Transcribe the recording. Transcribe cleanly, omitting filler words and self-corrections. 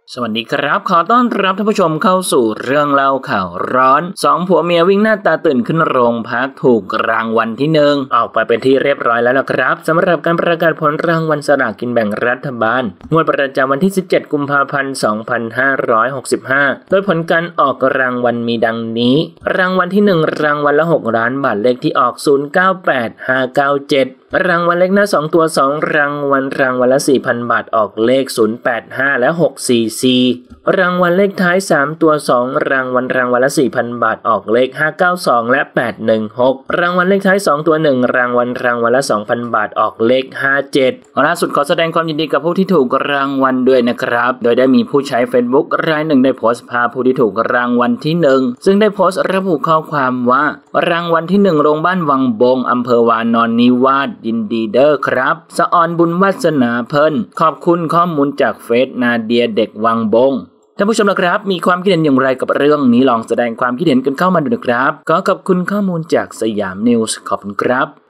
สวัสดีครับขอต้อนรับท่านผู้ชมเข้าสู่เรื่องเล่าข่าวร้อนสองผัวเมียวิ่งหน้าตาตื่นขึ้นโรงพักถูกรางวัลที่1ออกไปเป็นที่เรียบร้อยแล้วนะครับสำหรับการประกาศผลรางวัลสลากกินแบ่งรัฐบาลงวดประจำวันที่17กุมภาพันธ์2565โดยผลการออกรางวัลมีดังนี้รางวัลที่1รางวัลละ6ล้านบาทเลขที่ออก098597รางวัลเลขหน้า2ตัว2รางวัลละ 4,000 บาทออกเลข085และ644รางวัลเลขท้าย3ตัว2รางวัลละ 4,000 บาทออกเลข592และ816รางวัลเลขท้าย2ตัว1รางวัลละ 2,000 บาทออกเลข57ล่าสุดขอแสดงความยินดีกับผู้ที่ถูกรางวัลด้วยนะครับโดยได้มีผู้ใช้ Facebook รายหนึ่งได้โพสต์ภาพผู้ที่ถูกรางวัลที่1ซึ่งได้โพสต์ระบุข้อความว่ารางวัลที่1โรงบ้านวังบงอำเภอวานอนนิวาสยินดีเด้อครับสะออนบุญวาสนาเพิ่นขอบคุณข้อมูลจากเฟซนาเดียเด็กวังบงท่านผู้ชมนะครับมีความคิดเห็นอย่างไรกับเรื่องนี้ลองแสดงความคิดเห็นกันเข้ามาดูนะครับขอบคุณข้อมูลจากสยามนิวส์ขอบคุณครับ